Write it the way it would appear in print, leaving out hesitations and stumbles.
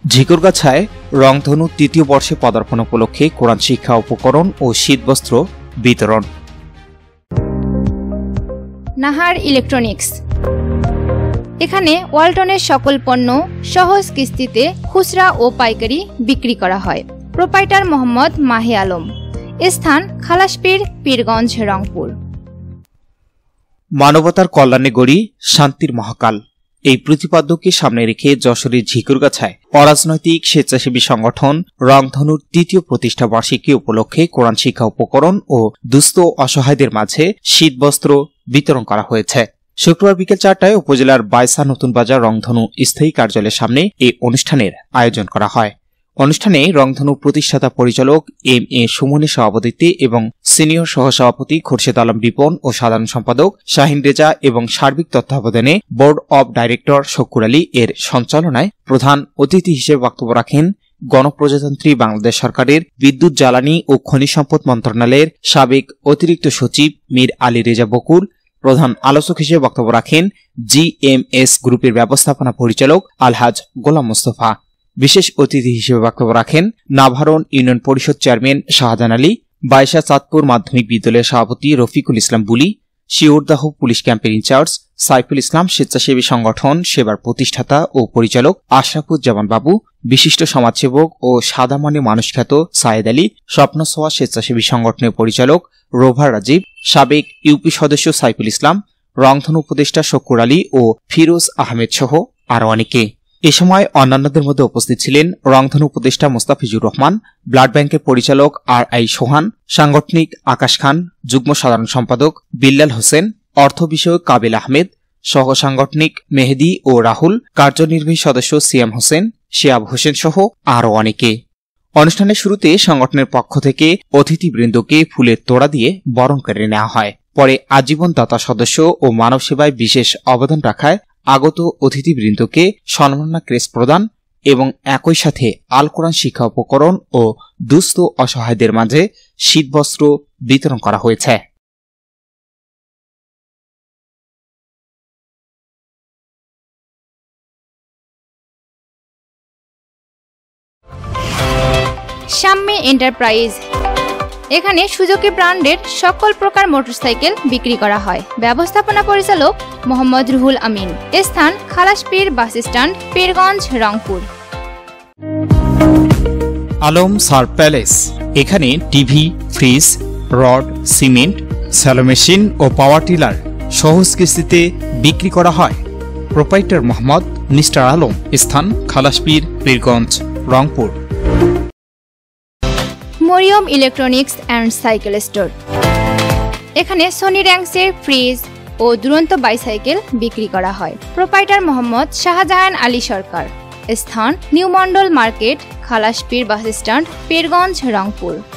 ঝিকরগাছায় রংধনু তৃতীয় বর্ষে পদার্পণ উপলক্ষে কোরআন শিক্ষা উপকরণ ও শীতবস্ত্র বিতরণ। নাহার ইলেকট্রনিক্স, এখানে ওয়ালটনের সকল পণ্য সহজ কিস্তিতে খুচরা ও পাইকারি বিক্রি করা হয়। প্রোপাইটার মোহাম্মদ মাহি আলম, স্থান খালাসপীর, পীরগঞ্জ, রংপুর। মানবতার কল্যাণে গড়ি শান্তির মহাকাল, এই প্রতিপাদ্যকে সামনে রেখে যশোরের ঝিকরগাছায় অরাজনৈতিক স্বেচ্ছাসেবী সংগঠন রংধনুর তৃতীয় প্রতিষ্ঠা বার্ষিকী উপলক্ষে কোরআন শিক্ষা উপকরণ ও দুস্থ অসহায়দের মাঝে শীতবস্ত্র বিতরণ করা হয়েছে। শুক্রবার বিকেল 4টায় উপজেলার বাইসা নতুন বাজার রংধনু স্থায়ী কার্যালয়ের সামনে এই অনুষ্ঠানের আয়োজন করা হয়। অনুষ্ঠানে রংধনু প্রতিষ্ঠাতা পরিচালক এম.এ. সুমনের সভাপতিত্বে এবং সিনিয়র সহসভাপতি খুরশেদ আলম রিপন ও সাধারণ সম্পাদক শাহিন রেজা এবং সার্বিক তত্ত্বাবধানে board of director Shakkur Ali এর সঞ্চালনায় প্রধান অতিথি হিসেবে বক্তব্য রাখেন গণপ্রজাতন্ত্রী বাংলাদেশ সরকারের বিদ্যুৎ, জ্বালানি ও খনিজ সম্পদ মন্ত্রণালয়ের সাবেক অতিরিক্ত সচিব মীর আলী রেজা বকুল। প্রধান আলোচক হিসেবে বক্তব্য রাখেন GMS গ্রুপের ব্যবস্থাপনা পরিচালক আলহাজ গোলাম মোস্তফা। বিশেষ অতিথি হিসেবে বক্তব্য রাখেন নাভারণ ইউনিয়ন পরিষদ চেয়ারম্যান শাহজাহান আলী, বাইশা চাঁদপুর মাধ্যমিক বিদ্যালয়ের সভাপতি রফিকুল ইসলাম বুলি, শিওরদাহ পুলিশ ক্যাম্পের ইনচার্জ সাইফুল ইসলাম, স্বেচ্ছাসেবী সংগঠন সেবার প্রতিষ্ঠাতা ও পরিচালক আশরাফুজ্জামান বাবু, বিশিষ্ট সমাজসেবক ও সাদামানি মানুষখ্যাত সায়েদ আলী, স্বপ্নছোয়া স্বেচ্ছাসেবী সংগঠনের পরিচালক রোভার রাজীব, সাবেক ইউপি সদস্য সাইফুল ইসলাম, রংধনু উপদেষ্টা শক্কুর আলী ও ফিরোজ আহমেদ সহ আরও অনেকে। এ সময় অন্যান্যদের মধ্যে উপস্থিত ছিলেন রংধনু উপদেষ্টা মোস্তাফিজুর রহমান, ব্লাড ব্যাংকের পরিচালক RI সোহান, সাংগঠনিক আকাশ খান, যুগ্ম সাধারণ সম্পাদক বিল্লাল হোসেন, অর্থ বিষয়ক কাবিল আহমেদ, সহ সাংগঠনিক মেহেদি ও রাহুল, কার্যনির্বাহী সদস্য সিয়াম হোসেন, শিয়াব হোসেন সহ আরও অনেকে। অনুষ্ঠানের শুরুতে সংগঠনের পক্ষ থেকে অতিথিবৃন্দকে ফুলের তোড়া দিয়ে বরণ করে নেওয়া হয়। পরে আজীবন দাতা সদস্য ও মানব সেবায় বিশেষ অবদান রাখায় আগত অতিথিবৃন্দকে সম্মাননা ক্রেস্ট প্রদান এবং একই সাথে আল কোরআন শিক্ষা উপকরণ ও দুস্থ অসহায়দের মাঝে শীতবস্ত্র বিতরণ করা হয়েছে। শাম্মী এন্টারপ্রাইজ, এখানে সুজুকি ব্র্যান্ডের সকল প্রকার মোটরসাইকেল বিক্রি করা হয়। ব্যবস্থাপনা পরিচালক মোহাম্মদ রুহুল আমিন, স্থান Khalaspir bus stand, Pirganj, Rangpur. Alam Sar palace, এখানে TV, fridge, rod, cement, shallow machine ও পাওয়ার টিলার সহজ কিস্তিতে বিক্রি করা হয়। প্রোপাইটার মোহাম্মদ মিস্টার আলম, স্থান Khalaspir, Pirganj, Rangpur. Mariam electronics and cycle store, এখানে সোনি র্যাঙ্কসের ফ্রিজ ও দুরন্ত বাইসাইকেল বিক্রি করা হয়। প্রোপাইটার মোহাম্মদ শাহজাহান আলী সরকার, স্থান new Mondal market, Khalaspir bus stand, Pirganj, Rangpur.